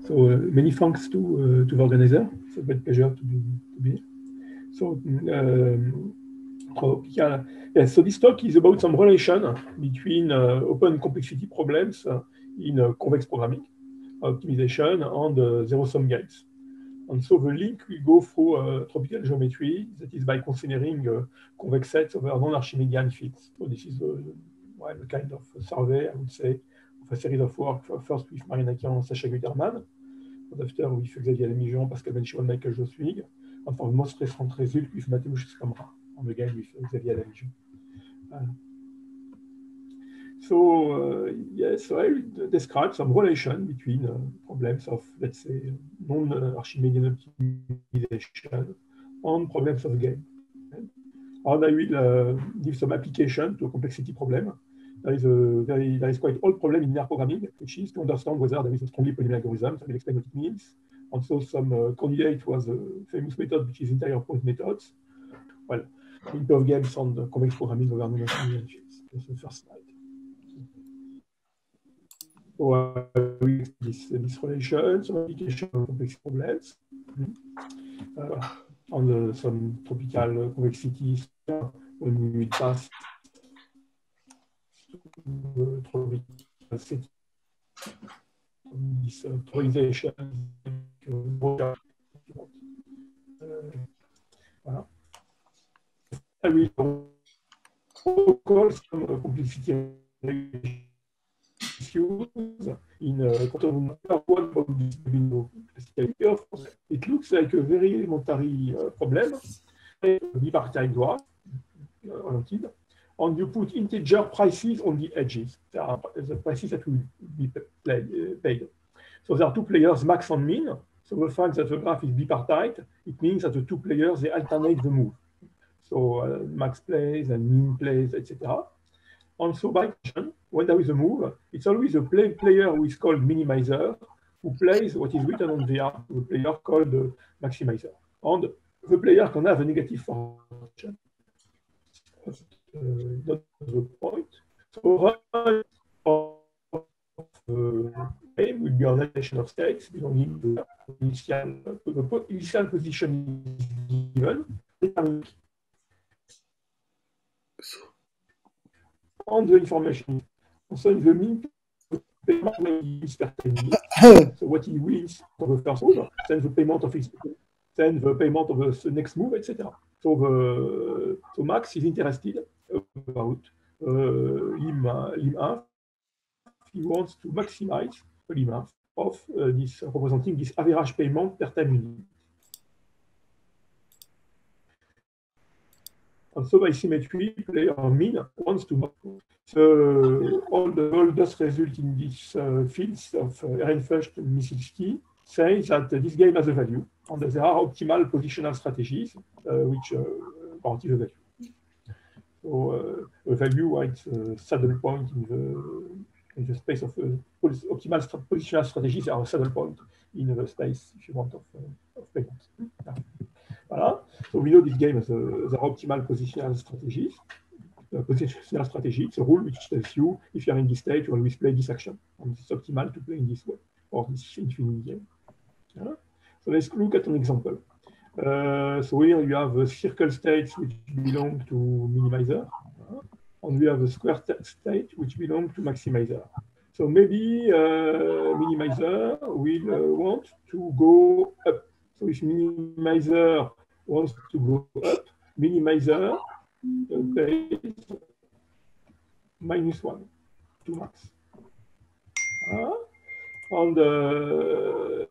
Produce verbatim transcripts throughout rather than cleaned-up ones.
So uh, many thanks to uh, to the organizer. It's a great pleasure to be to be here. So um, tropical. Yes, so this talk is about some relation between uh, open complexity problems uh, in uh, convex programming, optimization, and uh, zero-sum games. And so the link will go through uh, tropical geometry, that is by considering uh, convex sets over non-Archimedean fields. So this is a, well, a kind of a survey, I would say, of a series of work, first with Marina Kian and Sacha Guterman, and after with Xavier Lamijan, Pascal Benchimol, Michael Joswig, and for the most recent result with Mateusz Skamra, and again with Xavier Lamijan. Uh, So uh, yes, so I will describe some relation between uh, problems of, let's say, non-Archimedean optimization and problems of game. And I will uh, give some application to a complexity problem. There is a very, there is quite old problem in linear programming, which is to understand whether there is a strongly polynomial algorithm. So I will explain what it means. And so some uh, candidate was a famous method, which is entire point methods. Well, link of games on the convex programming over non-Archimedean fields. That's the first slide. So uh, with this, this relation, some application of complex problems, uh, on the, some tropical complexities when we will pass to uh, tropical setting, this uh, topolization. Uh, voilà. I will call some uh, complexity issues in uh, quantum one of this window. It looks like a very elementary uh, problem, bipartite graph, uh, oriented, and you put integer prices on the edges. There are the prices that will be paid. paid. So there are two players, max and min. So the fact that the graph is bipartite, it means that the two players, they alternate the move. So uh, max plays and min plays, et cetera. Also, by action, when there is a move, it's always a play player who is called minimizer who plays what is written on the arm, the player called the maximizer. And the player can have a negative function. Uh, that's the point. So, run of uh, game will be an relation of states belonging to the initial, the initial position is given. On the information. So in the mean, so what he wins for the first move, then the payment of his, then the payment of the next move, et cetera. So the so Max is interested about uh, lim lim one. He wants to maximize the lim one of uh, this uh, representing this average payment per time unit. And so by symmetry, player min wants to so all the all does result in these uh, fields of uh, Ehrenfurst and Misilski say that uh, this game has a value, and there are optimal positional strategies uh, which uh, guarantee the value. So uh, a value, right, uh, saddle point in the in the space of uh, optimal st positional strategies are a saddle point in the space, if you want, of, uh, of payment. Yeah. Voilà. So we know this game has a, the optimal positional strategies. Uh, positional strategy, it's a rule which tells you if you're in this state, you always play this action. And it's optimal to play in this way, or this infinite game. Yeah. So let's look at an example. Uh, so here you have a circle states which belong to minimizer, uh, and we have a square state which belong to maximizer. So maybe uh, minimizer will uh, want to go up. So if minimizer wants to go up, minimizer uh, pays minus one to max. Uh, and uh,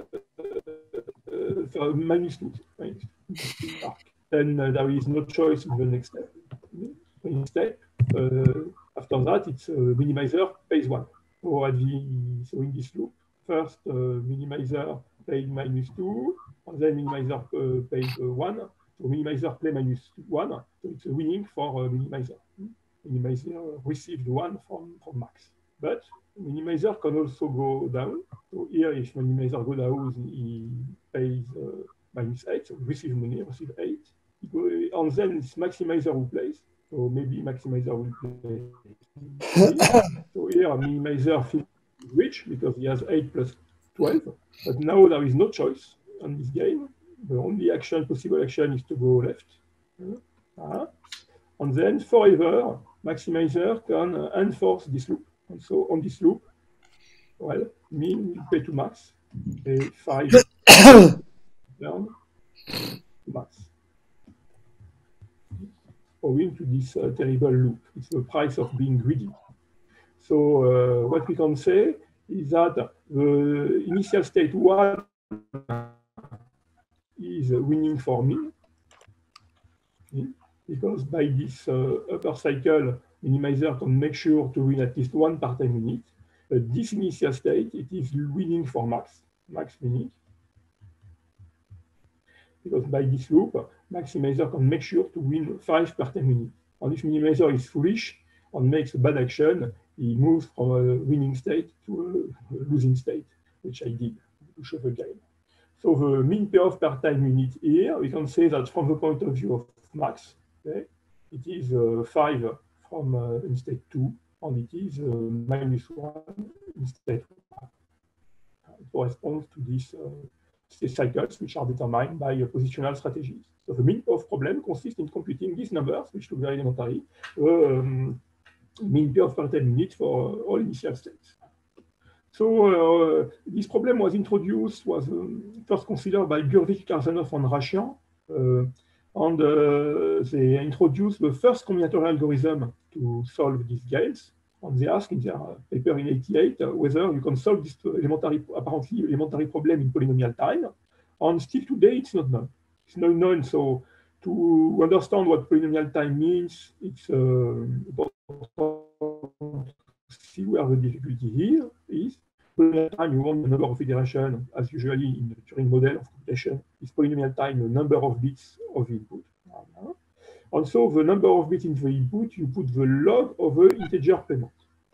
uh, so minus two. Minus two. Then uh, there is no choice in the next step. Next step. Uh, after that, it's uh, minimizer pays one. So, at the, so in this loop, first uh, minimizer paid minus two, and then minimizer uh, paid uh, one. So minimizer play minus one. So it's a winning for uh, minimizer. Minimizer received one from, from max. But minimizer can also go down. So here, if minimizer go down, he pays uh, minus eight. So receive money, receive eight. He go, and then it's maximizer who plays. So maybe maximizer will play. So here, minimizer feels rich because he has eight plus twelve, but now there is no choice on this game. The only action, possible action is to go left. Uh, and then forever, maximizer can uh, enforce this loop. And so on this loop, well, mean you pay to max, pay five down to max. Owing to this uh, terrible loop. It's the price of being greedy. So uh, what we can say is that the initial state one is winning for me, because by this uh, upper cycle, minimizer can make sure to win at least one part-time unit. But this initial state, it is winning for max, max winning. Because by this loop, maximizer can make sure to win five part-time units. And if minimizer is foolish and makes a bad action, he moves from a winning state to a losing state, which I did to show the game. So the mean payoff per time unit here, we can say that from the point of view of max, okay, it is uh, five from uh, in state two, and it is uh, minus one in state one. It corresponds to these uh, cycles, which are determined by uh, positional strategies. So the mean payoff problem consists in computing these numbers, which look very elementary, um, mean payoff per time unit for uh, all initial states. So uh, this problem was introduced, was um, first considered by Gurvik, Karsanov, and Rashian, uh, and uh, they introduced the first combinatorial algorithm to solve these games. And they asked in their paper in eighty-eight uh, whether you can solve this elementary, apparently elementary problem in polynomial time. And still today, it's not known. It's not known. So to understand what polynomial time means, it's uh, important see where the difficulty here is. Polynomial time, you want the number of iterations, as usually in the Turing model of computation, is polynomial time the number of bits of the input. And so the number of bits in the input, you put the log of the integer payment.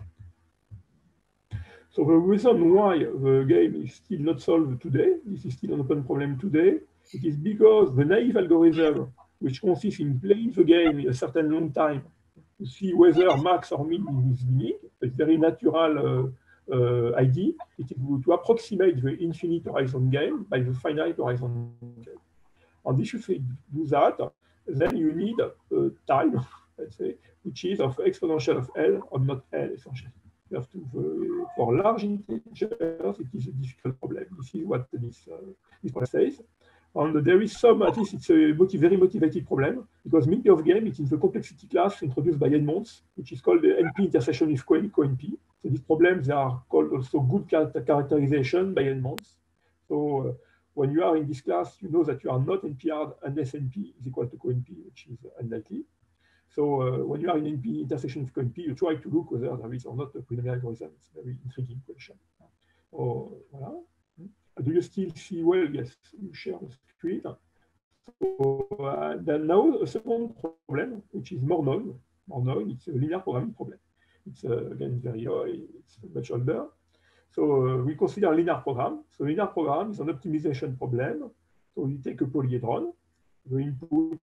So the reason why the game is still not solved today, this is still an open problem today, it is because the naive algorithm, which consists in playing the game in a certain long time, to see whether max or min is winning, a very natural uh, uh, idea. It is to approximate the infinite horizon game by the finite horizon game. And if you do that, then you need a time, let's say, which is of exponential of L or not L, essentially. You have to, uh, for large integers, it is a difficult problem. This is what this, uh, this problem says. And there is some, at least it's a motiv very motivated problem, because mean payoff game, it is the complexity class introduced by Edmonds, which is called the N P intersection with co-N P. So these problems, they are called also good characterization by Edmonds. So uh, when you are in this class, you know that you are not N P hard unless N P is equal to co-N P, which is unlikely. So uh, when you are in N P intersection with co-N P, you try to look whether there is or not a polynomial algorithm. It's a very intriguing question. Oh, voilà. Do you still see well? Yes, you share the screen. So uh, then now a second problem, which is more known. More known, it's a linear programming problem. It's uh, again very uh, it's much older. So uh, we consider a linear program. So linear program is an optimization problem. So you take a polyhedron. The input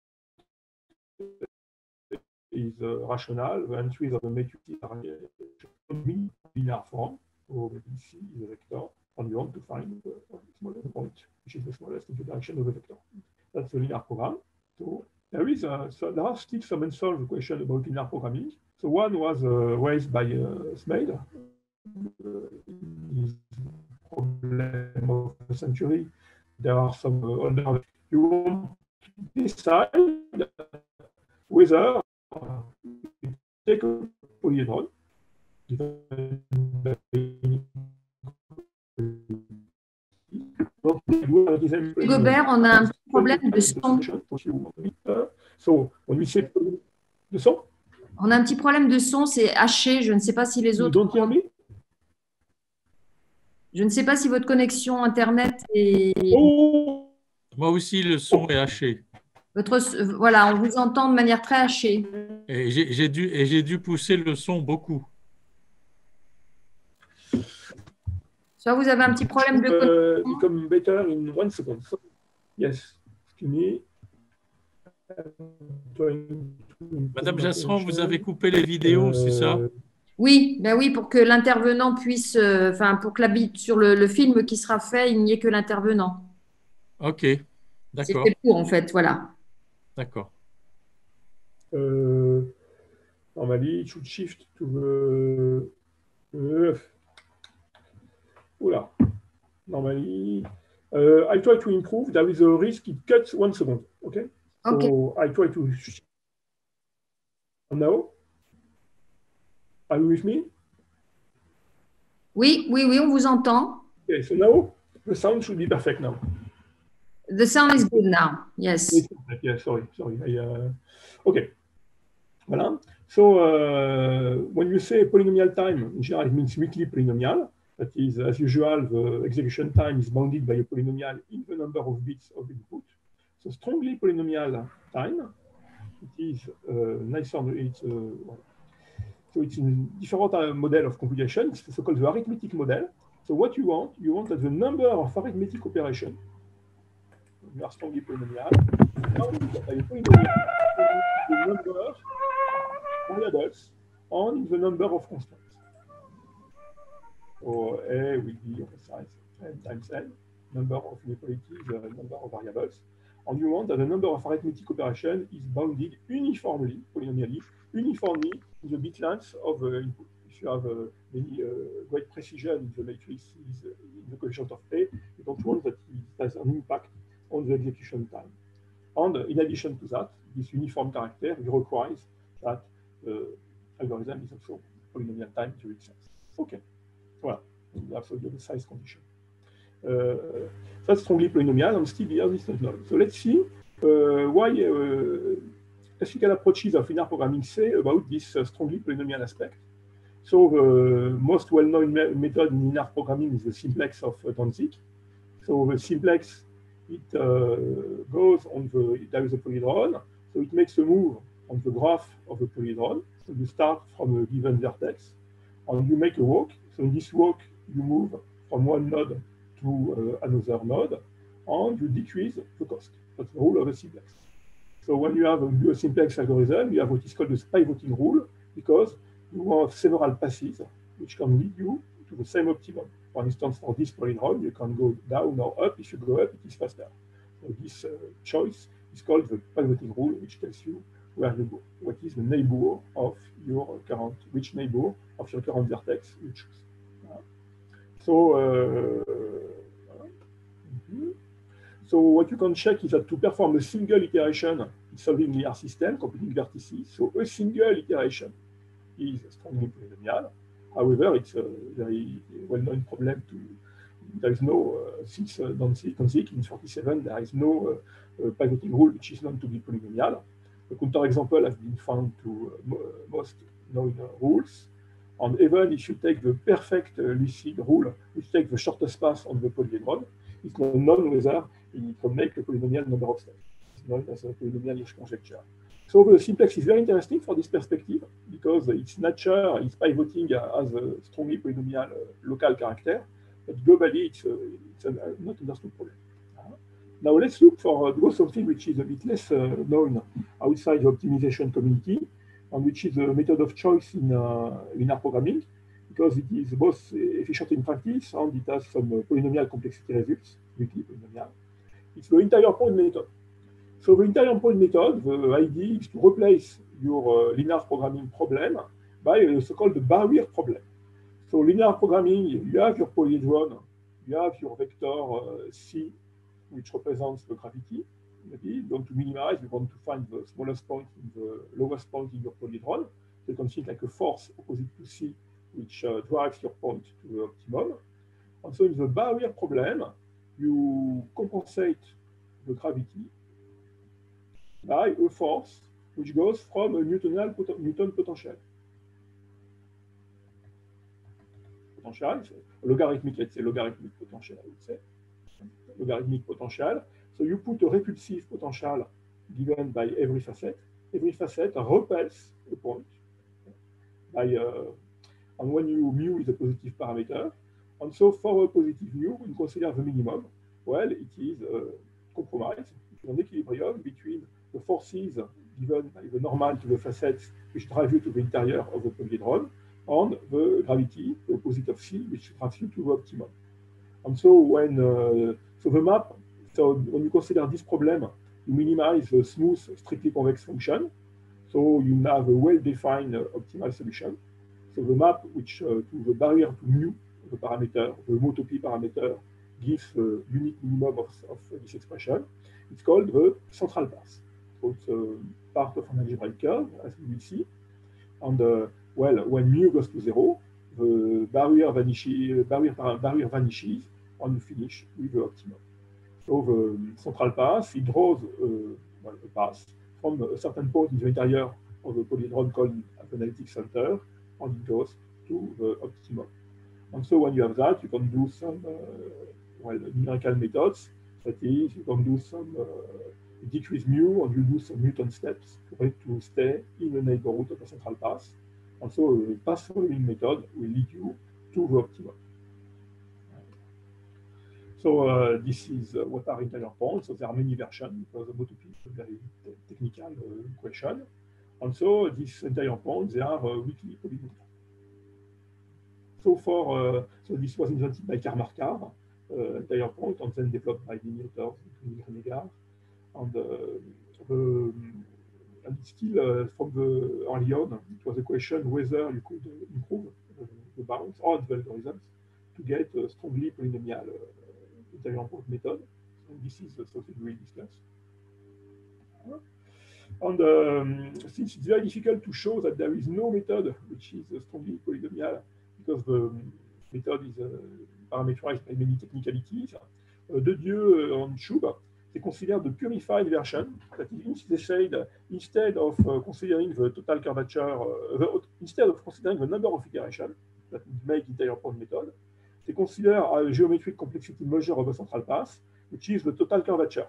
is uh, rational. The entries of the matrix are in linear form. So maybe C is a vector. And you want to find the smallest point, which is the smallest in the direction of the vector. That's the linear program. So there is a, so there are still some unsolved questions about linear programming. So one was uh, raised by uh, Smale, uh, his problem of the century. There are some uh, other. You want to decide whether uh, you take a polyhedron, Gobert, on a un petit problème de son. So, when we say de son? On a un petit problème de son, c'est haché. Je ne sais pas si les autres. Don't hear me? Je ne sais pas si votre connexion Internet est. Oh! Moi aussi, le son est haché. Votre, voilà, on vous entend de manière très hachée. Et j'ai dû, et j'ai dû pousser le son beaucoup. Soit vous avez un petit problème de connexion. Uh, become better in one second. So, yes, excuse me. Madame Jasserand, vous avez coupé les vidéos, euh, c'est ça? Oui, ben oui, pour que l'intervenant puisse, euh, enfin, pour que la bit sur le, le film qui sera fait, il n'y ait que l'intervenant. Ok, C'est fait d'accord, pour, en fait, voilà. d'accord. Uh, normally, it should shift to the. Uh, oula. Normally, uh, I try to improve. There is a risk it cuts one second. Okay. Ok. So I try to. Now, are you with me? Oui, oui, oui, on vous entend. Okay. So now the sound should be perfect now. The sound is good now. Yes. Yeah. Sorry. Sorry. I, uh, okay. Voilà. So uh, when you say polynomial time, in general, it means weekly polynomial. That is, as usual, the execution time is bounded by a polynomial in the number of bits of input. So strongly polynomial time, it is uh, nicer. It's, uh, so it's a different uh, model of computation. It's so-called the arithmetic model. So what you want, you want that the number of arithmetic operations, you are strongly polynomial, bounded by a polynomial in the number of variables on the number of constants. So A will be of a size n times n, number of inequalities, uh, number of variables. And you want that the number of arithmetic operations is bounded uniformly, polynomially, uniformly in the bit length of the input. If you have uh, many uh, great precision in the matrices uh, in the coefficient of A, you don't want that it has an impact on the execution time. And in addition to that, this uniform character requires that the algorithm is also polynomial time to itself. Okay, voilà. You have the size condition. Uh, that's strongly polynomial, and still here this is not. So let's see uh, why uh, classical approaches of linear programming say about this uh, strongly polynomial aspect. So the most well-known me method in linear programming is the simplex of uh, Danzig. So the simplex, it uh, goes on the, there is a polyhedron, so it makes a move on the graph of the polyhedron. So you start from a given vertex, and you make a walk. So in this walk, you move from one node to uh, another node, and you decrease the cost. That's the rule of a simplex. So when you have a simplex algorithm, you have what is called the pivoting rule, because you have several passes which can lead you to the same optimum. For instance, for this polyhedron, you can go down or up. If you go up, it is faster. So this uh, choice is called the pivoting rule, which tells you where you go. What is the neighbor of your current, which neighbor of your current vertex you choose. Uh, so, uh, mm-hmm. So what you can check is that to perform a single iteration in solving linear system, computing vertices, so a single iteration is strongly polynomial. However, it's a very well-known problem to, there is no, uh, since uh, Danzig in forty-seven, there is no uh, uh, pivoting rule which is known to be polynomial. A counterexample has been found to uh, most known uh, rules. And even if you take the perfect uh, lucid rule, which takes the shortest path on the polyhedron, it's not known whether it can make a polynomial number of steps. It's known as a polynomial Hirsch conjecture. So the simplex is very interesting for this perspective because its nature is pivoting as a strongly polynomial uh, local character, but globally it's, uh, it's a, uh, not understood problem. Uh, now let's look for uh, something which is a bit less uh, known outside the optimization community, and which is a method of choice in uh, linear programming, because it is both efficient in practice and it has some uh, polynomial complexity results, weakly polynomial. It's the interior point method. So the interior point method, the idea is to replace your uh, linear programming problem by a so-called barrier problem. So linear programming, you have your polyhedron, you have your vector uh, C, which represents the gravity. Maybe you want to minimize, you want to find the smallest point in the lowest point in your polyhedron. So you can think like a force opposite to C, which uh, drives your point to the optimum. And so in the barrier problem, you compensate the gravity by a force which goes from a Newtonal pot Newton potential. Potential, logarithmic, let's say logarithmic potential, I would say. Logarithmic potential. So you put a repulsive potential given by every facet. Every facet repels a point by, uh, and when you mu is a positive parameter. And so for a positive mu, we consider the minimum. Well, it is a compromise, an equilibrium between the forces given by the normal to the facets which drive you to the interior of the polyhedron, on the gravity, the opposite of C, which drives you to the optimum. And so when uh, so the map, so when you consider this problem, you minimize the smooth, strictly convex function. So you have a well-defined uh, optimal solution. So the map, which uh, to the barrier to mu, the parameter, the homotopy parameter, gives the unique minimum of, of this expression. It's called the central path. So it's uh, part of an algebraic curve, as we will see. And uh, well, when mu goes to zero, the barrier vanishes, barrier, barrier vanishes, and you finish with the optimum. So the central path, it draws uh, well, a path from a certain point in the interior of the polyhedron called the analytic center, and it goes to the optimum. And so when you have that, you can do some uh, well, numerical methods. That is, you can do some uh, decrease mu, and you do some Newton steps to stay in the neighborhood of the central path. And so a path following method will lead you to the optimum. So uh, this is uh, what are interior points. So there are many versions because the homotopy is a very te technical uh, question. And so these interior points, they are uh, weakly polynomial. So for uh, so this was invented by Karl Markov, uh, interior point, and then developed by many authors, including Renegard. And uh, the and still uh, from the early on, it was a question whether you could uh, improve uh, the bounds or the algorithms to get a strongly polynomial uh, interior point method. And this is uh, something we will discuss. And um, since it's very difficult to show that there is no method which is uh, strongly polynomial, because the method is uh, parameterized by many technicalities, uh, De Dieu and Schub, they consider the purified version, that is, they said uh, instead of uh, considering the total curvature, uh, the, instead of considering the number of iterations that would make interior point method, they consider a geometric complexity measure of the central path, which is the total curvature.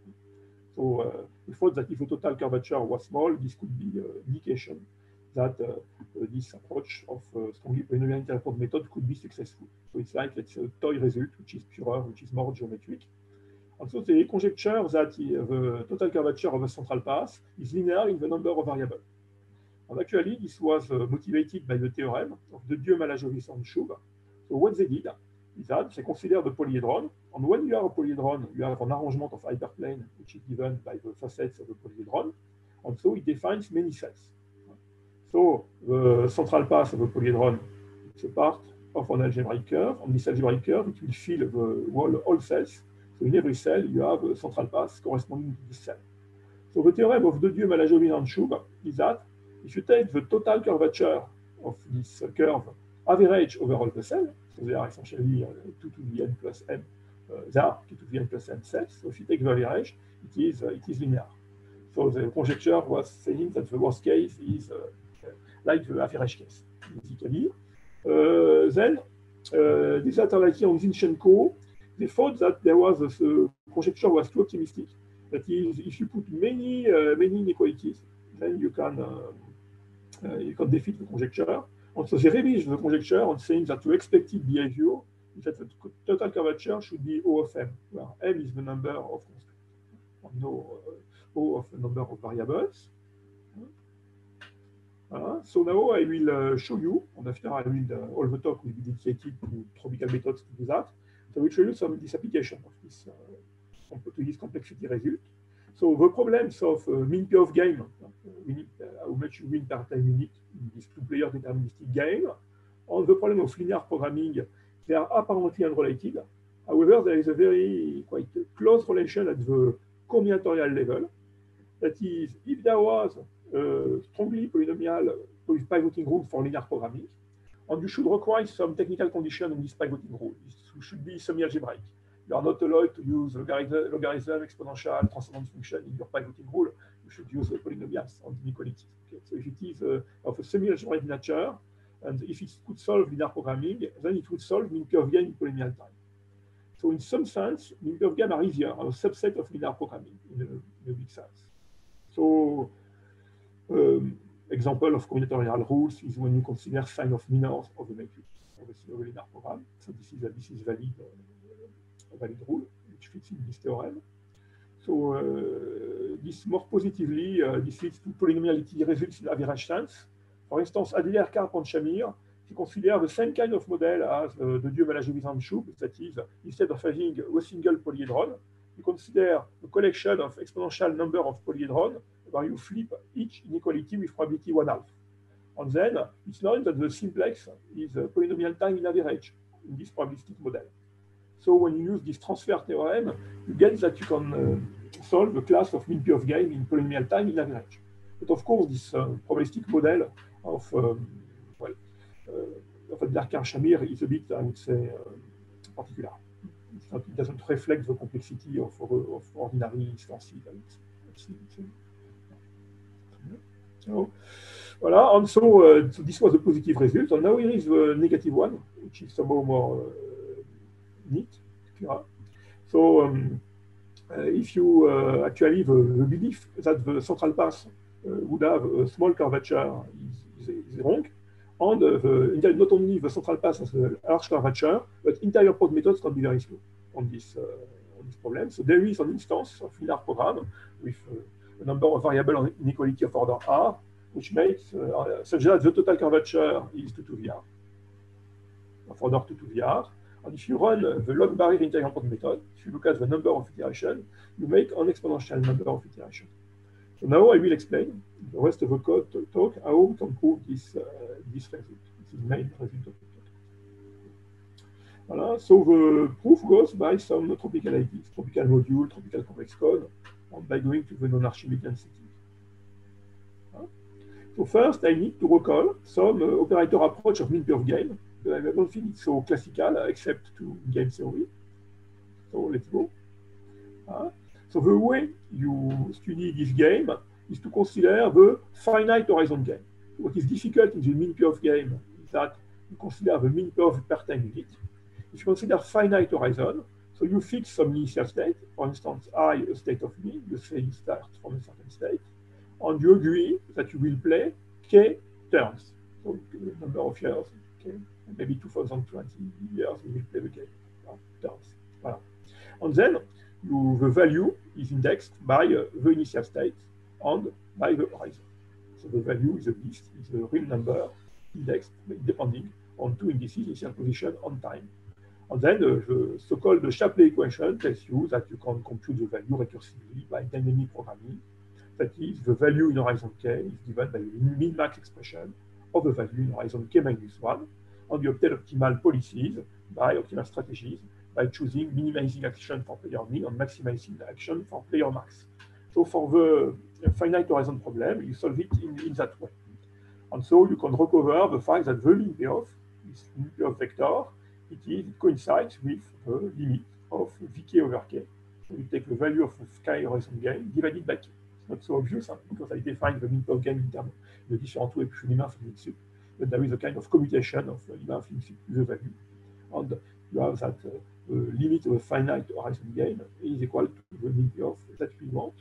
So uh, we thought that if the total curvature was small, this could be an uh, indication that uh, uh, this approach of uh, strongly polynomial interior point method could be successful. So it's like it's a toy result, which is purer, which is more geometric. And so they conjecture that the total curvature of a central path is linear in the number of variables. And actually, this was uh, motivated by the theorem of De Dieu, Malajovic, and Schub. So what they did is that they consider the polyhedron, and when you have a polyhedron, you have an arrangement of hyperplane, which is given by the facets of the polyhedron, and so it defines many cells. So the central path of the polyhedron is a part of an algebraic curve. On this algebraic curve, it will fill the whole, all cells. So in every cell, you have a central path corresponding to this cell. So the theorem of De Dieu, Malajovic, and Schub is that if you take the total curvature of this curve average over all the cells, so they are essentially uh, two to the n plus m, uh, they are two to the n plus m cells. So if you take the average, it is, uh, it is linear. So the conjecture was saying that the worst case is uh, like the average case, basically. Uh, then, uh, this Atarlaki and Zinchenko, they thought that there was a, the conjecture was too optimistic. That is, if you put many uh, many inequalities, then you can uh, uh, you can defeat the conjecture. And so they revised the conjecture and saying that the expected behavior is that the total curvature should be O of m, where m is the number of constants, no uh, O of the number of variables. Uh, so now I will uh, show you, and after I will uh, all the talk will be dedicated to tropical methods to do that. So I will show you some this application of this uh, to this complexity result. So the problems of uh, mean P of game, uh, we need, uh, how much you win per time unit in this two-player deterministic game. On the problem of linear programming, they are apparently unrelated. However, there is a very quite close relation at the combinatorial level. That is, if there was a strongly polynomial pivoting rule for linear programming, and you should require some technical condition in this pivoting rule. It should be semi-algebraic. You are not allowed to use logarithm, logarithm, exponential, transcendent function in your pivoting rule. You should use polynomials and inequalities. Okay? So if it is uh, of a semi-algebraic nature, and if it could solve linear programming, then it would solve mean P of game in polynomial time. So in some sense, mean P of game are easier, are a subset of linear programming in a, in a big sense. So um, example of combinatorial rules is when you consider sign of minors of the matrix of a linear program. So this is a, this is valid, uh, a valid rule which fits in this theorem. So uh, this more positively, uh, this leads to polynomiality results in average sense. For instance, Adler, Karp, and Shamir, you consider the same kind of model as uh, the Dieu-Malagé-Wiesenschub, that is, instead of having a single polyhedron, you consider a collection of exponential number of polyhedrons where you flip each inequality with probability one half. And then it's known that the simplex is a polynomial time in average in this probabilistic model. So when you use this transfer theorem, you get that you can uh, solve a class of mean P of game in polynomial time in average. But of course, this uh, probabilistic model of um, well, uh, of Adler-Shamir is a bit, I would say, uh, particular. Not, it doesn't reflect the complexity of, of ordinary instances. So, voilà. And so, uh, so this was a positive result. And now here is the negative one, which is somehow more uh, neat. So um, uh, if you uh, actually the, the belief that the central path uh, would have a small curvature is, is, is wrong, and uh, the, not only the central path has a large curvature, but interior pod methods can be very slow on this, uh, on this problem. So there is an instance of linear program with uh, a number of variable inequality of order R, which makes uh, such that the total curvature is two to V R, of order two to V R. And if you run uh, the log barrier interior pod method, if you look at the number of iterations, you make an exponential number of iterations. So now I will explain the rest of the code talk how we can prove this, uh, this result. This is the main result of the talk. Voilà. So the proof goes by some tropical I Ds, tropical module, tropical complex code, and by going to the non-Archimedean settings. Huh? So first, I need to recall some uh, operator approach of mean P of game. I don't think it's so classical, uh, except to game theory. So let's go. Uh, so the way you study this game is to consider the finite horizon game. What is difficult in the mean P of game is that you consider the mean P of per time unit. If you consider finite horizon, so you fix some initial state, for instance, I, a state of mean, you say you start from a certain state, and you agree that you will play k turns, so the number of years, okay, maybe two thousand twenty years you will play the game, uh, turns. Voilà. And then you, the value is indexed by uh, the initial state and by the horizon. So the value is a list, is a real number indexed depending on two indices, initial position and time. And then uh, the so-called Shapley equation tells you that you can compute the value recursively by dynamic programming. That is, the value in horizon k is given by the min-max expression of the value in horizon k minus one, and you obtain optimal policies by optimal strategies by choosing minimizing action for player min and maximizing the action for player max. So for the finite horizon problem, you solve it in, in that way. And so you can recover the fact that the mean payoff, this mean payoff vector, it, is, it coincides with the limit of vk over k. So you take the value of the sky horizon gain divided by k. It's not so obvious huh, because I define the mean payoff gain in terms of the different way between Lima and Linsup, but there is a kind of commutation of Lima and Linsup to the value. And you have that uh, the limit of a finite horizon gain is equal to the mean payoff that we want.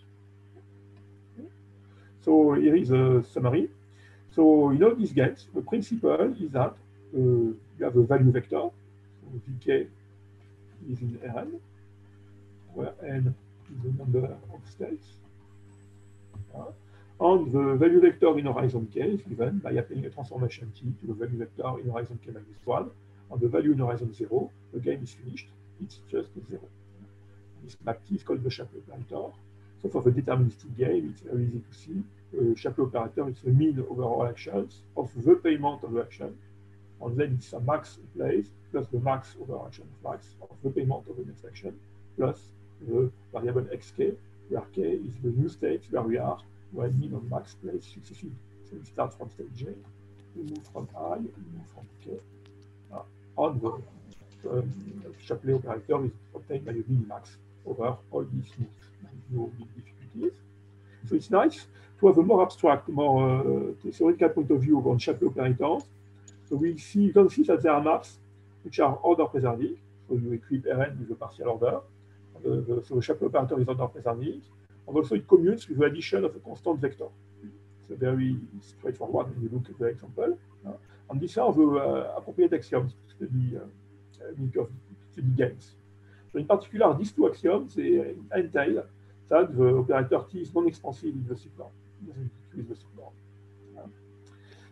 So here is a summary. So in all these games, the principle is that uh, you have a value vector. So vk is in Rn, where n is the number of states. Uh, and the value vector in horizon k is given by applying a transformation t to the value vector in horizon k minus one. And the value in horizon zero, the game is finished. It's just zero. This map t is called the Shapley operator. So for the deterministic game, it's very easy to see. The Shapley operator is the mean over all actions of the payment of the action. And then it's a max place plus the max over action of max of the payment of the next action plus the variable xk, where k is the new state where we are when mean and max place successively. So we start from state j, we move from I, we move from k. Uh, and the um, Shapley operator is obtained by a minimax over all these moves. No big difficulties. So it's nice to have a more abstract, more uh, theoretical point of view on Shapley operators. So we see, you can see that there are maps which are order preserving. So you equip Rn with a partial order. The, the, so the Shapley operator is order preserving. And also it commutes with the addition of a constant vector. It's a very straightforward when you look at the example. Uh, and these are the uh, appropriate axioms to study, uh, study games. So in particular, these two axioms they entail that the operator T is non-expansive in the subnorm. It doesn't decrease the subnorm.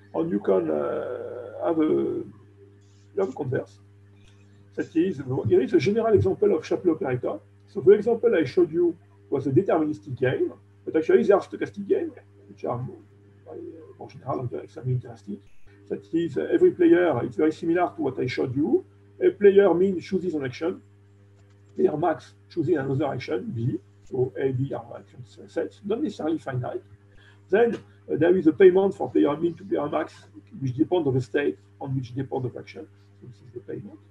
And you can uh, have a love converse. That is, here is a general example of Shapley operator. So the example I showed you was a deterministic game, but actually there are stochastic games, which are more, more general and extremely interesting. That is, uh, every player, it's very similar to what I showed you. A player min chooses an action, player max choosing another action, B, so A, B are action sets, not necessarily finite. Then uh, there is a payment for player min to player max, which depends on the state on which depends the action. So this is the payment.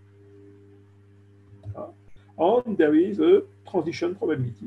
Uh, and there is a transition probability.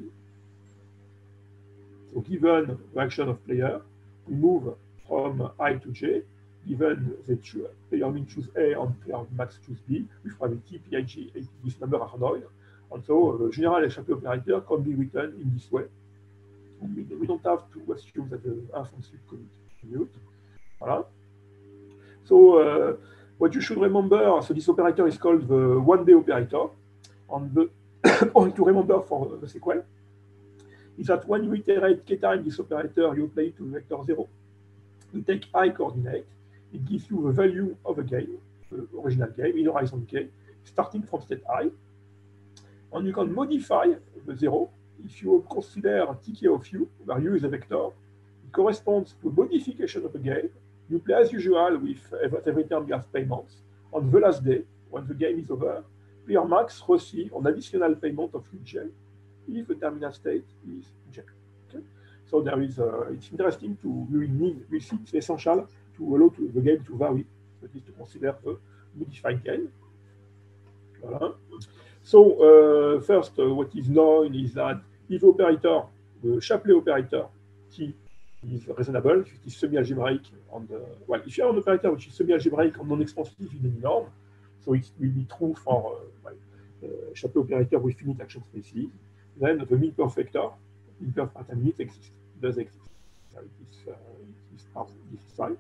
So given the action of player, we move from I to J, given the player min choose A and player max choose B, with probability P I G, this number are known. And so the general Shapley operator can be written in this way. We, we don't have to assume that the inf should commute. Voilà. So uh, what you should remember, so this operator is called the one-day operator. And the point to remember for the sequel is that when you iterate k times this operator, you apply it to vector zero. You take I coordinate, it gives you the value of a game, the original game, in horizon k, starting from state I. And you can modify the zero if you consider tk of u, where u is a vector. It corresponds to a modification of the game. You play as usual with at every turn you have payments. On the last day, when the game is over, player max receive an additional payment of J if the terminal state is J. Okay? So there is, uh, it's interesting to, we need, we see it's essential to allow to, the game to vary, that is to consider the modified game. Voilà. So uh, first, uh, what is known is that if the operator, the Shapley operator, T is reasonable, if it is semi-algebraic, and uh, well, if you have an operator which is semi-algebraic and non-expansive in any norm, so it will be true for uh, well, uh, Shapley operator with finite action spaces. Then the mean perfect vector, mean perfect pattern limit exists, does exist. So it is, uh, it is part of this side.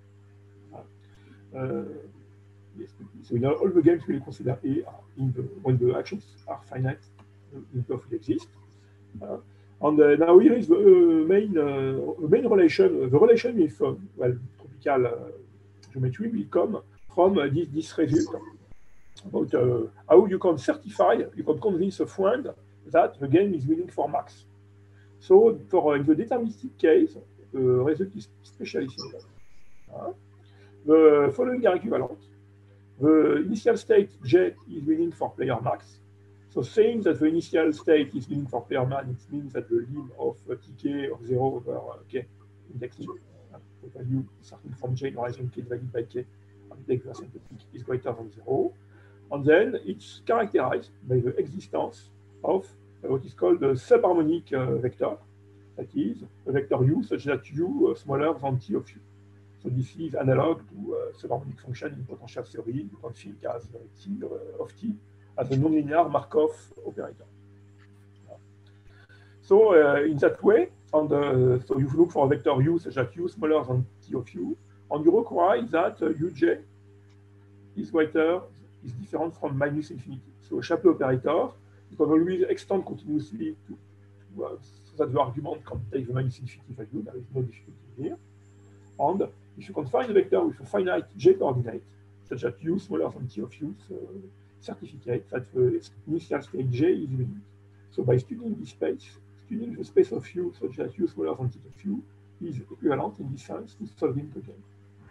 Uh, yes, so in all the games we consider A in the, when the actions are finite, uh, mean perfect exists. Uh, and uh, now here is the uh, main uh, main relation. The relation with uh, well tropical uh, geometry will come from uh, this, this result about uh, how you can certify, you can convince a friend that the game is winning for max. So for uh, in the deterministic case, the result is especially simple. Uh, the following are equivalent. The initial state J is winning for player max. So saying that the initial state is winning for player man, it means that the lim of uh, tk of zero over uh, k index J, uh, the value starting from J in horizon k divided by k, and take the asymptotic is greater than zero. And then it's characterized by the existence of uh, what is called a subharmonic uh, vector, that is a vector u such that u uh, smaller than t of u. So this is analog to uh, subharmonic function in potential theory. You can think as uh, t uh, of t as a nonlinear Markov operator. So uh, in that way, and uh, so you look for a vector u such that u smaller than t of u, and you require that uh, uj is greater, is different from minus infinity. So a Shapley operator, you can always extend continuously to, to uh, so that the argument can take the minus infinity value. There is no difficulty here. And if you can find a vector with a finite j coordinate, such that u smaller than t of u, so certificate that the initial state j is unique. So by studying this space, studying the space of u such that u smaller than t of u is equivalent in this sense to solving the game.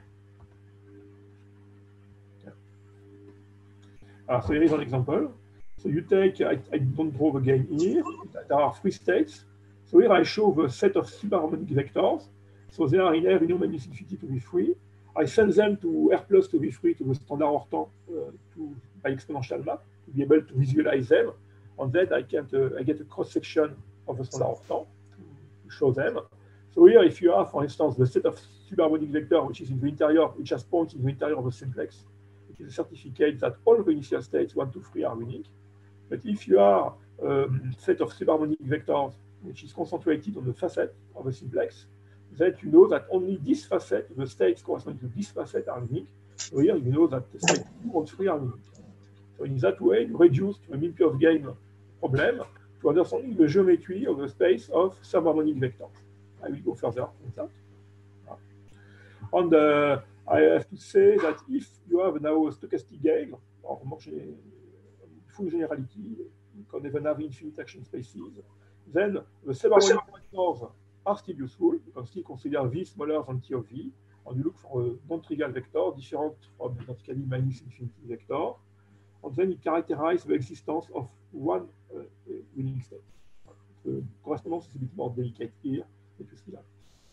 Uh, so here is an example. So you take, I, I don't draw the game here, there are three states. So here I show the set of subharmonic vectors. So they are in R in minus infinity to V three. I send them to R plus to V three to the standard Hortan uh, to, by exponential map to be able to visualize them. And then I, can, uh, I get a cross section of the standard Hortan to show them. So here, if you have, for instance, the set of subharmonic vector, which is in the interior, which has points in the interior of a simplex, it is a certificate that all the initial states one, two, three are unique. But if you are a um, set of subharmonic vectors, which is concentrated on the facet of a simplex, that you know that only this facet, the states corresponding to this facet are unique. So here you know that the states two and three are unique. So in that way, you reduce the mean of game problem to understanding the geometry of the space of subharmonic vectors. I will go further on that. And uh, I have to say that if you have now a stochastic game, or more full generality, you can even have infinite action spaces, then the subharmonic vectors are still useful. You can still consider V smaller than T of V, and you look for a non-trivial vector different from the vertically minus infinity vector. And then it characterizes the existence of one uh, winning state. The correspondence is a bit more delicate here, but you see that.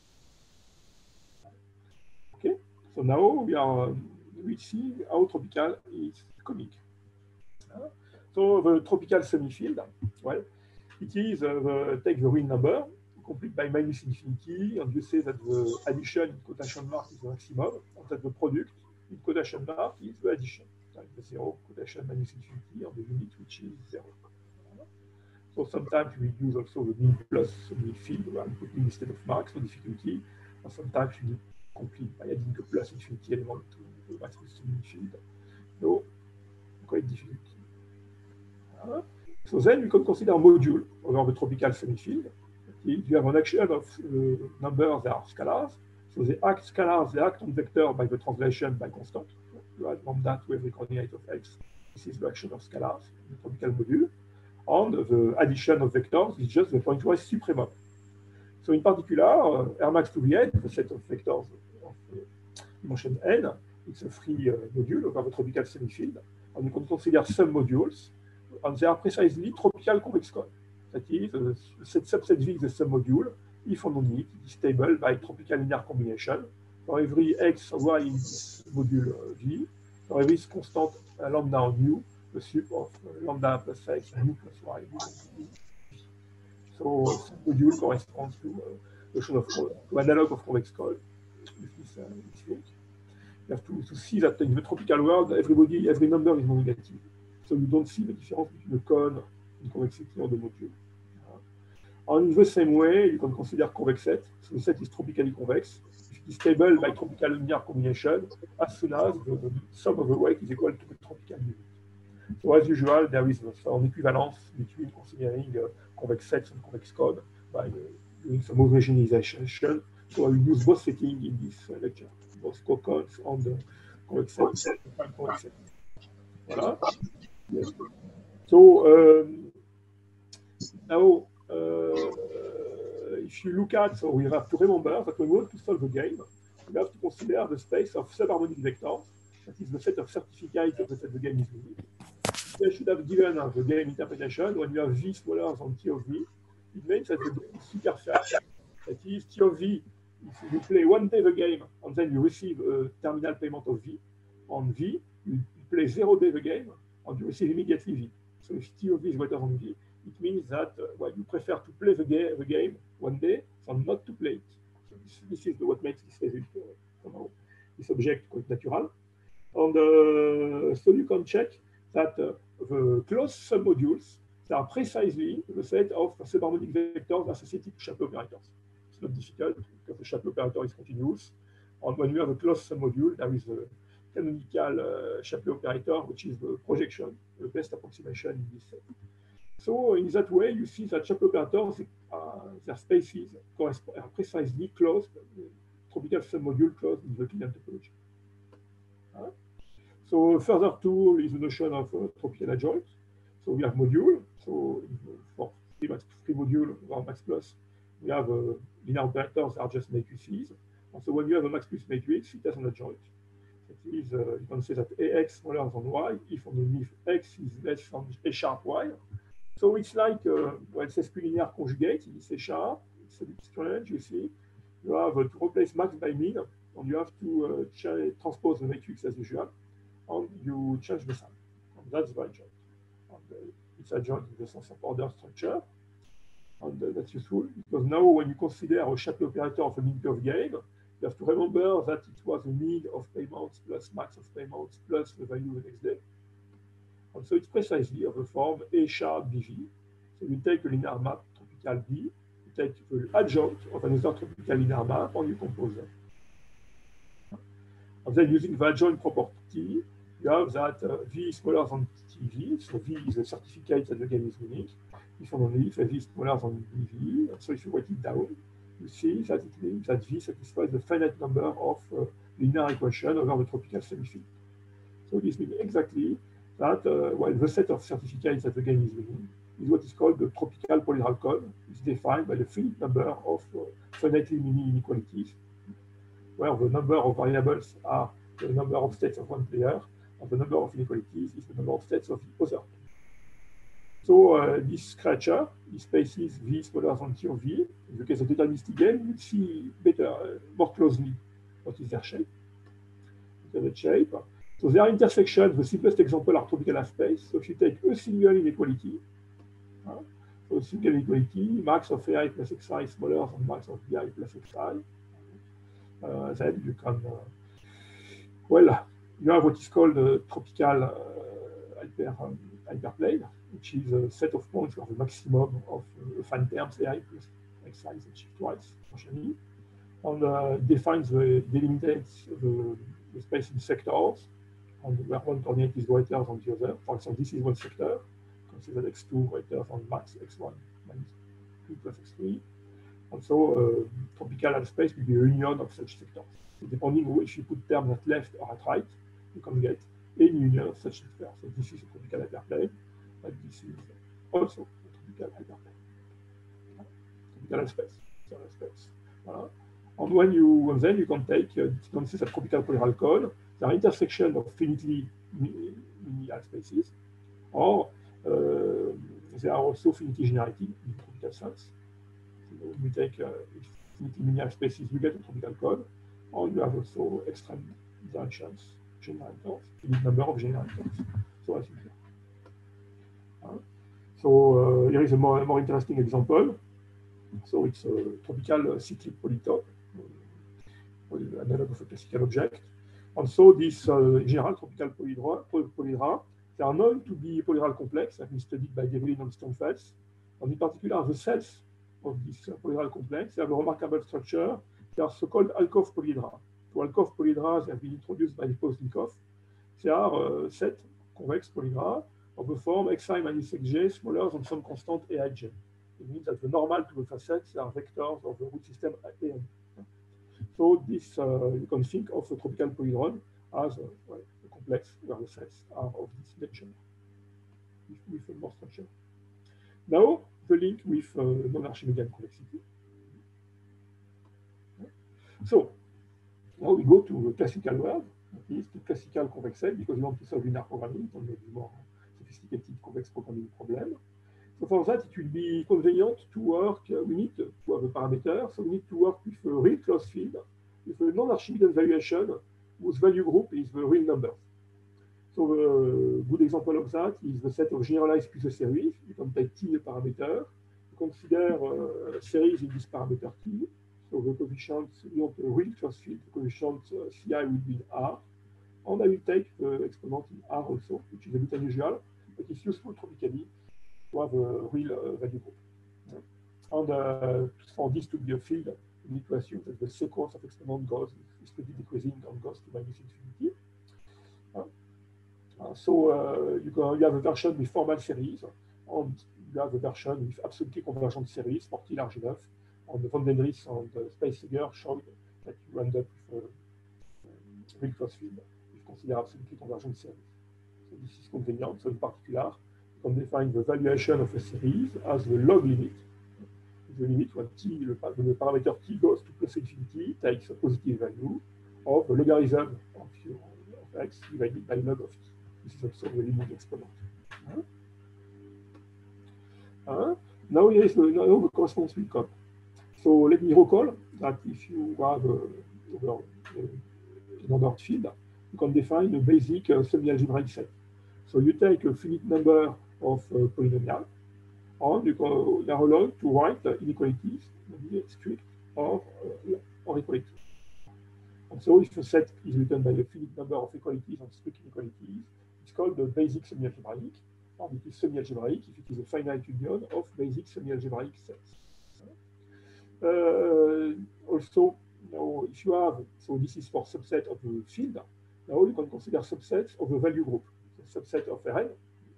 Okay, so now we are um, reaching how tropical is conic. Uh, so the tropical semi-field, well, it is uh, the, take the real number, complete by minus infinity, and you say that the addition in quotation mark is the maximum, and that the product in quotation mark is the addition. Like the zero quotation minus infinity on the unit which is zero. So sometimes we use also the mean plus mean field where I'm putting instead of marks for difficulty, or sometimes we complete by adding a plus infinity element to the max plus mean field. No, quite difficult. Uh, so then we can consider a module over the tropical semi-field. Okay, you have an action of uh, numbers that are scalars. So they act scalars, they act on vector by the translation by constant. You add lambda to every coordinate of x. This is the action of scalars, the tropical module. And the addition of vectors is just the pointwise supremum. So in particular, uh, R max to the n, the set of vectors of uh, dimension n, it's a free uh, module over the tropical semi-field. And you can consider some modules, and they are precisely tropical convex cone. That is, uh, set subset V is a submodule, if and only it is stable by tropical linear combination. For every x or y in this module uh, V, for every constant uh, lambda on u, the sup of uh, lambda plus x and u plus y. So this module corresponds to uh, the notion of to analog of convex cone. With this, uh, this link. You have to, to see that in the tropical world, everybody, every number is non-negative. So you don't see the difference between the cone and convexity of the module. And in the same way, you can consider convex set. So the set is tropically convex. It is stable by tropical linear combination as soon as the, the sum of the weight is equal to the tropical unit. So as usual, there is an equivalence between considering uh, convex sets and convex cone by uh, doing some homogenization. So I will use both settings in this uh, lecture, both cocones and the convex sets. Voilà. Yes. So um, now, uh, if you look at, so we have to remember that when we want to solve a game, we have to consider the space of subharmonic vectors. That is the set of certificates of the set the game is unique. They should have given uh, the game interpretation when you have V smaller than T of V. It means that the game is super fast. That is, T of V, if you play one day the game and then you receive a terminal payment of V, on V, you play zero day the game and you receive immediately V. So if T of V is greater than V, it means that uh, well, you prefer to play the, ga the game one day than not to play it. So this, this is what makes this result, uh, somehow, this object quite natural. And uh, so you can check that uh, the closed submodules are precisely the set of subharmonic vectors associated to Shapley operators. It's not difficult because the Shapley operator is continuous. And when you have a closed submodule, there is a canonical uh, Shapley operator, which is the projection, the best approximation in this set. So in that way, you see that Shapley operators, uh, their spaces are precisely closed, uh, tropical submodule closed in the Euclidean topology. Uh, so further tool is the notion of uh, tropical adjoint. So we have module. So for free, max, free module or max plus, we have uh, linear operators are just matrices. And so when you have a max plus matrix, it has an adjoint. That is, uh, you can say that A X smaller than Y if only if X is less than A sharp Y. So it's like, uh, well, it says bilinear conjugate in this A sharp. It's a bit strange, you see. You have uh, to replace max by min, and you have to uh, transpose the matrix as usual, and you change the sign. And that's the adjoint. And, uh, it's adjoint in the sense of order structure. And uh, that's useful because now when you consider a Shapley operator of a mean curve game, you have to remember that it was a mean of payments plus max of payments plus the value the next day. And so it's precisely of the form A sharp B V. So you take a linear map tropical B, you take the adjoint of another tropical linear map, and you compose them. And then using the adjoint property, you have that uh, V is smaller than T V, so V is a certificate that the game is unique. If and only if V is smaller than B V, and so if you write it down, you see that it means that V satisfies the finite number of uh, linear equations over the tropical semifield. So this means exactly that uh, well, the set of certificates that the game is winning is what is called the tropical polyhedral code. It's defined by the finite number of uh, finitely many inequalities, where the number of variables are the number of states of one player, and the number of inequalities is the number of states of the other. So uh, this creature, this spaces V smaller than T of V. In the case of deterministic game, you see better, uh, more closely what is their shape. The shape. So their intersection, the simplest example are tropical space. So if you take a single inequality, uh, so a single inequality, max of A I plus Xi smaller than max of B I plus Xi, uh, then you can, uh, well, you have what is called a tropical uh, hyper, um, hyperplane, which is a set of points where the maximum of uh, fan terms A I plus Xi is achieved twice, partially, and uh, defines the delimitates the, the space in sectors, and where one coordinate is greater than the other. For example, this is one sector. Consider x two greater than max x one minus two plus x three. And so uh, tropical space will be a union of such sectors. So depending on if you put terms at left or at right, you can get any union of such sectors. So this is a tropical hyperplane, but this is also a tropical hyperplane. Tropical space. space. Voilà. And when you and then you can take uh, consists of tropical polyhedral code, the intersection of finitely linear spaces, or uh, they are also finitely generated in tropical sense. So we take uh, finitely linear spaces, you get a tropical code, and you have also extreme directions, generators, finite number of generators. So I think. Uh, so uh, here is a more, more interesting example. So it's a tropical uh, cyclic polytope, uh, analog of a classical object. And so this uh, general tropical polyhedra, polyhedra, they are known to be polyhedral complex, have been studied by Devlin and Stonefels. And in particular, the cells of this uh, polyhedral complex, they have a remarkable structure. They are so-called Alkov polyhedra. So Alkov polyhedra, they have been introduced by Poznikov. They are uh, set convex polyhedra of the form xi minus xj smaller than some constant aij. It means that the normal to the facets are vectors of the root system A N. So this, uh, you can think of a tropical polyhedron as a, well, a complex where the sets are of this nature, with, with more structure. Now, the link with uh, non-Archimedean complexity. So, now we go to the classical world, that is to classical convex set, because we want to solve linear programming, on maybe more sophisticated convex programming problem. So for that, it will be convenient to work, uh, we need to have a parameter, so we need to work with a real closed field, with a non-Archimedean valuation, whose value group is the real number. So a good example of that is the set of generalized plus a series. You can take T a parameter, you consider uh, a series in this parameter T, so the coefficient, we want a real closed field, the coefficient uh, C I will be in R, and I will take the exponent in R also, which is a bit unusual, but it's useful tropically to have a real uh, value group. And uh, for this to be a field, we need to assume that the sequence of exponent goes is strictly decreasing and goes to minus infinity. Uh, uh, so uh, you, can, you have a version with formal series, and you have a version with absolutely convergent series for T large enough. And the Van den Ries and uh, Space-Seger showed that you end up with a real closed field if you consider absolutely convergent series. So this is convenient. So in particular, you can define the valuation of a series as the log limit. The limit when t, the, when the parameter t goes to plus infinity, takes a positive value of the logarithm of, your, of x divided by log of t. This is also the limit exponent. Uh, uh, now here is the, now the correspondence will come. So let me recall that if you have a, a, an ordered field, you can define a basic uh, semi-algebraic set. So you take a finite number of uh, polynomials, and you, can, you are allowed to write uh, inequalities, maybe strict or, uh, or equalities. And so if a set is written by a finite number of equalities and strict inequalities, it's called the basic semi-algebraic, and it is semi-algebraic if it is a finite union of basic semi-algebraic sets. Uh, also, now if you have, so this is for subset of the field, now you can consider subsets of the value group, the subset of R N.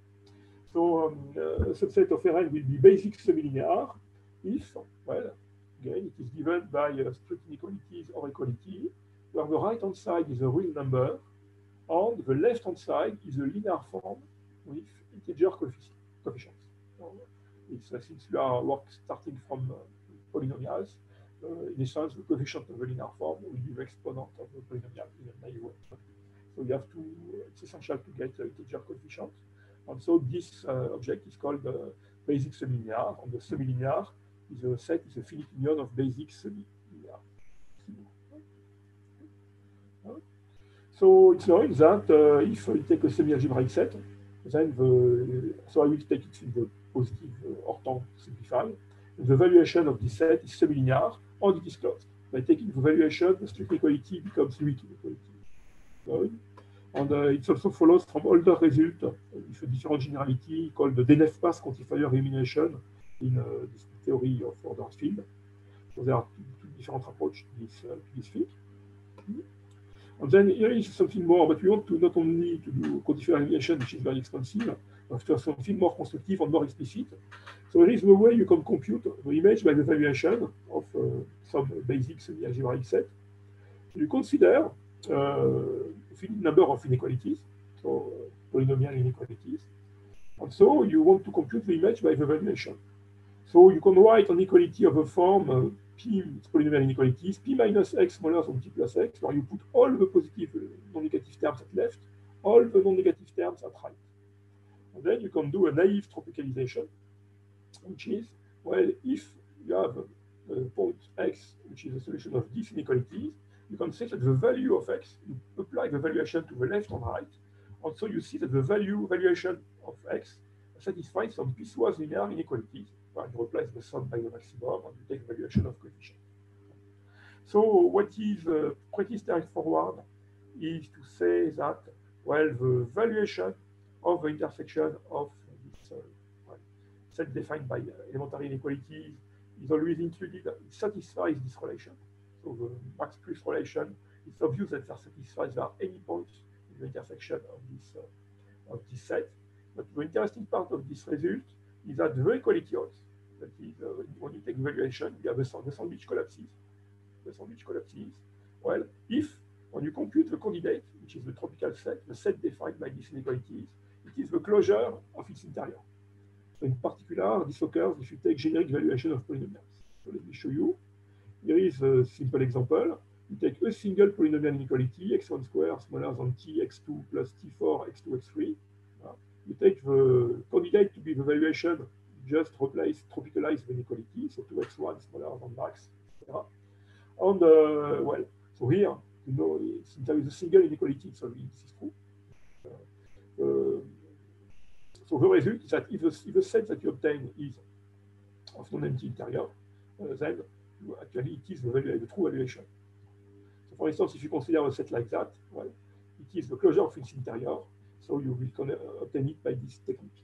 So um, uh, a subset of R N will be basic semi-linear if, well, Again, it is given by uh, strict inequalities or equality, where the right-hand side is a real number, and the left-hand side is a linear form with integer coefficients. So it's, uh, since we are work starting from uh, polynomials, uh, in essence, the coefficient of the linear form will be the exponent of the polynomial in a naive way. So you have to, it's essential to get uh, integer coefficients. And so this uh, object is called uh, basic subilinear, and the subilinear is a set, is a finite union of basic subilinear. So it's known that uh, if you take a semi-algebraic set, then the, so I will take it in the positive uh, orthon simplified. The valuation of this set is subilinear, and it is closed. By taking the valuation, the strict inequality becomes weak inequality. And uh, it also follows from older result uh, with a different generality called the Denef-Pass quantifier elimination in uh, this theory of ordered field. So there are two, two different approaches to this, uh, to this field. And then here is something more, but we want to not only to do quantifier elimination, which is very expensive, but to have something more constructive and more explicit. So here is the way you can compute the image by the valuation of uh, some basic semi-algebraic set. You consider uh, a finite number of inequalities, so uh, polynomial inequalities. And so you want to compute the image by the valuation. So you can write an inequality of a form uh, P polynomial inequalities, P minus x smaller than P plus x, where you put all the positive non-negative terms at left, all the non-negative terms at right. And then you can do a naive tropicalization, which is, well, if you have a, a point x, which is a solution of these inequalities, you can say that the value of x, you apply the valuation to the left and right, and so you see that the value valuation of x satisfies some piecewise linear inequalities, where you replace the sum by the maximum and you take the valuation of coefficient. So what is uh, pretty straightforward is to say that, well, the valuation of the intersection of this uh, well, set defined by elementary inequalities is always included, it satisfies this relation. So the max plus relation, it's obvious that that satisfies there are any points in the intersection of this, uh, of this set. But the interesting part of this result is that the equality holds. That is, uh, when you take valuation, you have the, the sandwich collapses. The sandwich collapses. Well, if when you compute the candidate, which is the tropical set, the set defined by these inequalities, it is the closure of its interior. So in particular, this occurs if you take generic valuation of polynomials. So let me show you. Here is a simple example. You take a single polynomial inequality, x one squared smaller than t, x two plus t four, x two, x three. Uh, you take the candidate to be the valuation, just replace, tropicalize the inequality, so two x one smaller than max, et cetera. And, uh, well, so here, you know, since there is a single inequality, so this is true. Uh, uh, so the result is that if the, if the set that you obtain is of non-empty interior, uh, then you actually it is the, value, the true valuation. So for instance, if you consider a set like that, well, it is the closure of its interior, so you will obtain it by this technique.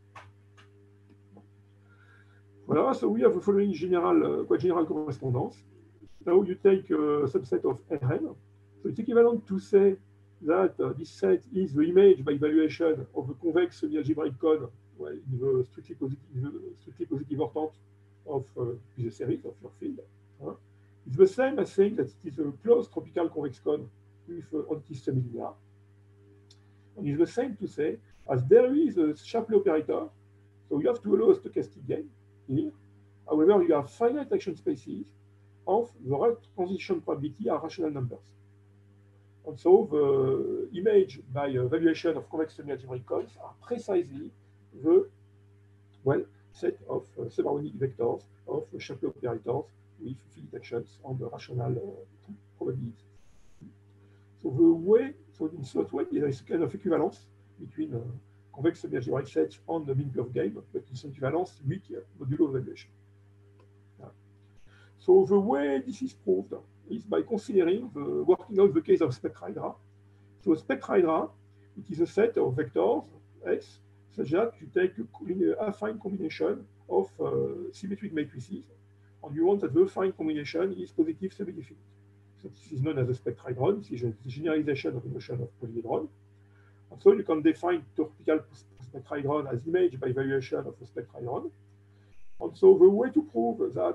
Voilà, so we have the following general, uh, quite general correspondence. Now you take a subset of Rn. So it's equivalent to say that uh, this set is the image by valuation of the convex semi-algebraic code, well, in the strictly positive, the strictly positive orthant of uh, the series of your field. Uh, it's the same as saying that it is a closed tropical convex code with uh, anti-semi-linear. And it's the same to say as there is a Shapley operator, so you have to allow a stochastic gain here. However, you have finite action spaces of the right transition probability are rational numbers. And so the image by uh, valuation of convex semi-algebraic codes are precisely the well set of uh, subharmonic vectors of uh, Shapley operators with finite actions on the rational uh, probabilities. So the way, so in that way, there is a kind of equivalence between uh, convex semi-algebraic sets on the mean curve game, but it's an equivalence weak uh, modulo valuation. Yeah. So the way this is proved is by considering the working out the case of spectrahydra. So a spectrahydra, it is a set of vectors x such that you take a affine combination of uh, symmetric matrices, and you want that the affine combination is positive semi-definite. So this is known as a spectrahedron. This is a generalization of the notion of polyhedron. And so you can define tropical spectrahedron as image by valuation of a spectrahedron. And so the way to prove that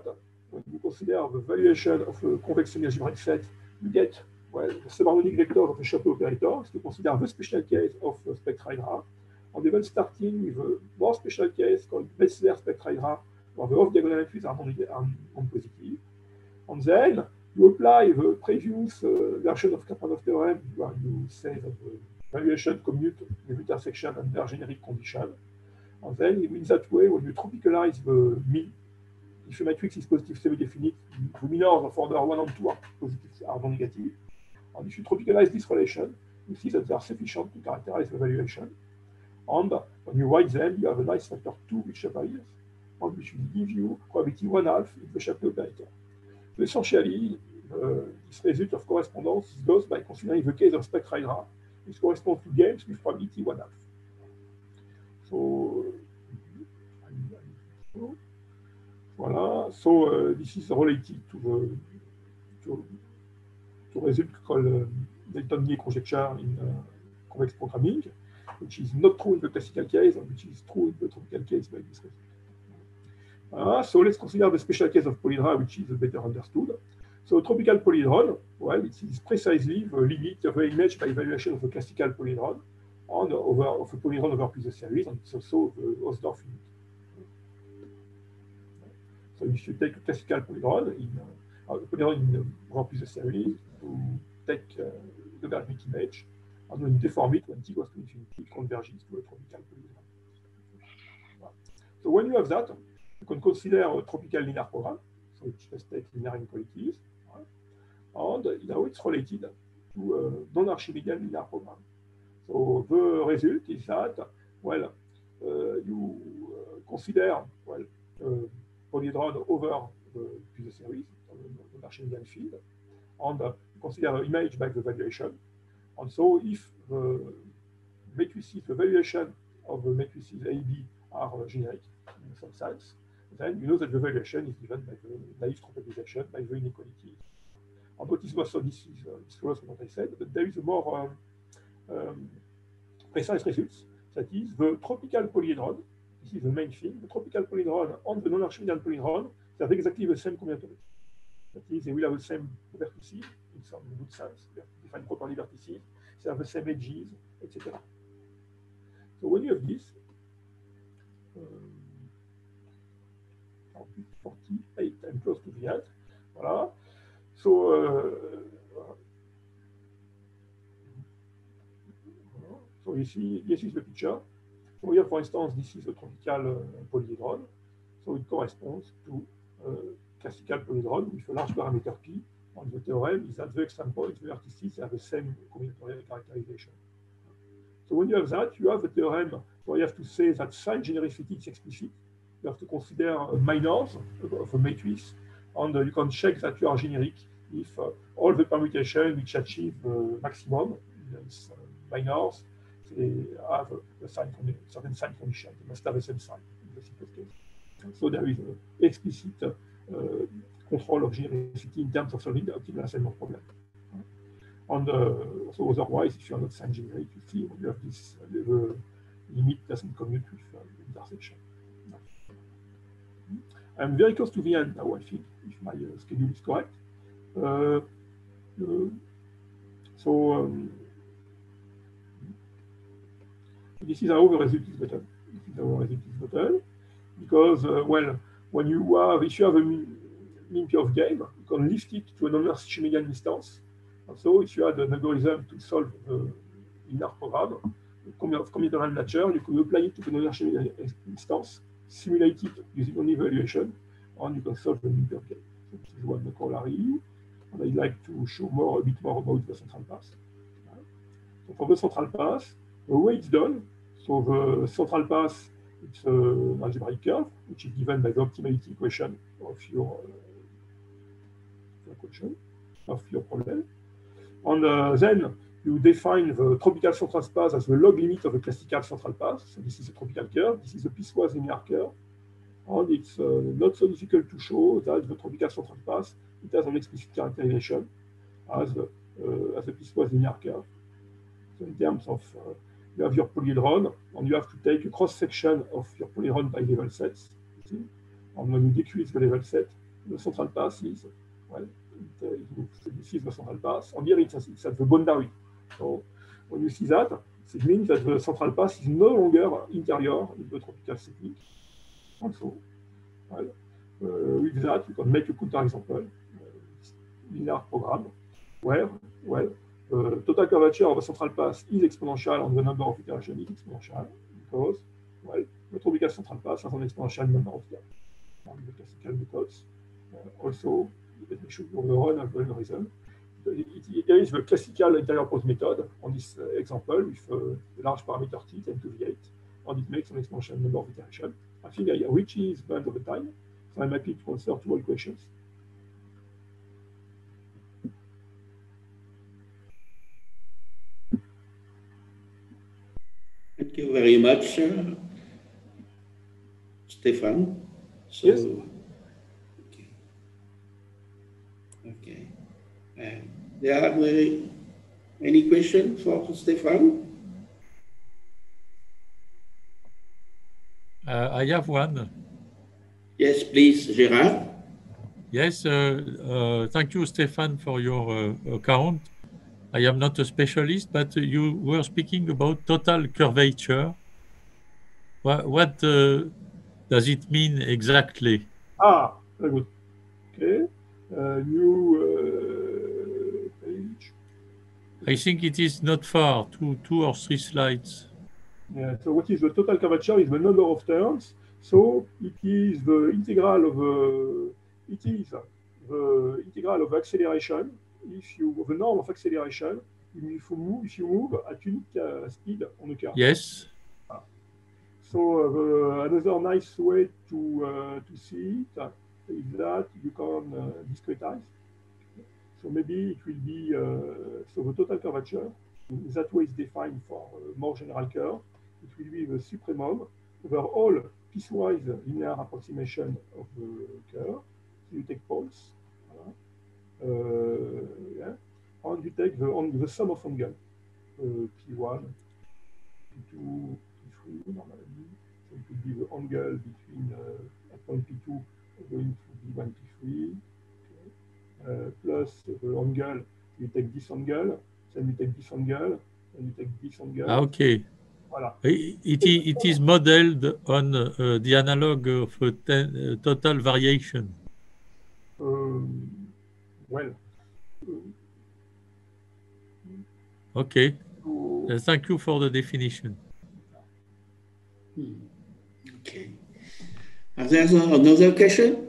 when you consider the valuation of a convex semi-algebraic set, you get, well, the subharmonic vector of a Chapeau operator, so you consider the special case of a spectra hydra, and even starting with a more special case called Metzler spectra hydra, where the off-diagonal entries are non-positive. And then you apply the previous uh, version of Karpanov theorem, where you say that the valuation commute with intersection under generic condition. And then in that way, when you tropicalize the mean, if a matrix is positive semi-definite, the minors of order one and two are positive, are non-negative. And if you tropicalize this relation, you see that they are sufficient to characterize the valuation. And when you write them, you have a nice factor two which appears, and which will give you probability one half in the Chapeau operator. So essentially, uh, this result of correspondence goes by considering the case of spectra hydra, which corresponds to games with probability one half. So, voilà. So uh, this is related to the to, to result called uh, Dalton-Lier conjecture in uh, convex programming, which is not true in the classical case, and which is true in the tropical case by this result. Uh, so let's consider the special case of polyhedra, which is better understood. So a tropical polyhedron, well, it is precisely the limit of the image by evaluation of a classical polyhedron on over of a polyhedron over plus a series, and it's also the Hausdorff limit. So if you take a classical polyhedron in uh, a polyhedron in over plus a series, you take uh, the logarithmic image, and when you deform it when t goes to infinity, it converges to a tropical polyhedron. So when you have that, you can consider a tropical linear program, so it just takes linear inequalities, right? And now it's related to a non-Archimedean linear program. So the result is that, well, uh, you uh, consider, well, uh, polyhedron over the Puiseux series, the Archimedean field, and uh, you consider the image by the valuation. And so if the matrices, the valuation of the matrices A B are uh, generic in some sense, then you know that the valuation is given by the naive tropicalization, by the inequalities. And what is most of this is uh, disclosed what I said, but there is a more um, um, precise results. That is the tropical polyhedron. This is the main thing. The tropical polyhedron and the non-Archimedean polyhedron, they have exactly the same combinatorics. That is, they will have the same vertices in some good sense. They define properly vertices. They have the same edges, et cetera. So when you have this, um, forty-eight, I'm close to the end. Voilà. So, uh, so you see, this is the picture. So here, for instance, this is a tropical uh, polyhedron. So it corresponds to a classical polyhedron with a large parameter P. And the theorem is that the extreme points, the vertices, have the same combinatorial characterization. So when you have that, you have a theorem where you have to say that sign genericity is explicit. You have to consider uh, minors of a matrix, and uh, you can check that you are generic if uh, all the permutations which achieve uh, maximum, uh, minors, they have a, a sign certain sign condition. They must have the same sign in the simplest case. So there is an explicit uh, control of genericity in terms of solving the optimal assignment problem. And uh, so otherwise, if you are not sign generic, you see when you have this, uh, the limit doesn't commute with uh, the intersection. I'm very close to the end now, I think, if my uh, schedule is correct. Uh, uh, so um, this is how the result is better. This is how the result is better because, uh, well, when you have, if you have a mean, mean P of game, you can lift it to a non-Archimedean instance. And so, if you had an algorithm to solve the linear program of combinatorial nature, you could apply it to the non-Archimedean instance, simulate it using only evaluation, and you can solve the mean P of game. So this is one corollary. And I'd like to show more a bit more about the central pass. So for the central pass, the way it's done, so the central pass, it's an algebraic curve, which is given by the optimality equation of your uh, equation of your problem. And uh, then you define the tropical central pass as the log limit of the classical central pass. So this is a tropical curve. This is a piecewise linear curve. And it's uh, not so difficult to show that the tropical central pass, it has an explicit characterization as, uh, as a piecewise linear curve. So in terms of, uh, you have your polyhedron, and you have to take a cross-section of your polyhedron by level sets. You see? And when you decrease the level set, the central pass is, well, it, uh, this is the central pass. And here it's, it's at the boundary. So when you see that, it means that the central pass is no longer interior in the tropical setting. Also, well, uh, with that, you can make a counterexample, uh, linear program, where, well, the uh, total curvature of the central pass is exponential and the number of iterations is exponential because, well, the tropical central pass has an exponential number of iterations. The classical methods. Uh, also, let me show you the run of the algorithm. There is the classical interior pose method on this uh, example with uh, a large parameter t, ten to the eight, and it makes an exponential number of iterations. I think I reached the end of the time, so I'm happy to answer to all questions. Thank you very much, uh, Stéphane. So, yes. Okay. Okay. Uh, there are uh, any questions for Stéphane? Uh, I have one. Yes, please, Gérard. Yes, uh, uh, thank you, Stéphane, for your uh, account. I am not a specialist, but you were speaking about total curvature. What, what uh, does it mean exactly? Ah, very good. Okay. Uh, new uh, page. I think it is not far, two, two or three slides. Yeah, so what is the total curvature is the number of turns. So it is the integral of uh, it is the integral of acceleration. If you the norm of acceleration, if you move if you move at unique uh, speed on the curve. Yes. Ah. So uh, another nice way to uh, to see it is that you can uh, discretize. So maybe it will be uh, so the total curvature that way is defined for a more general curve. It will be the supremum over all piecewise linear approximation of the curve. So you take poles, uh, yeah, and you take the, on the sum of angle, uh, P one, P two, P three normally. So it will be the angle between uh, at point P two going to B one, P three, okay. uh, plus the angle. You take this angle, then you take this angle, and you take this angle. Okay. Voilà. It, it is modeled on uh, the analog of uh, ten, uh, total variation. Um, well. Okay. Uh, thank you for the definition. Hmm. Okay. Are there another question?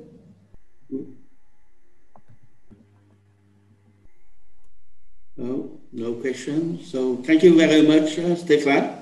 No, no question. So thank you very much, uh, Stéphane.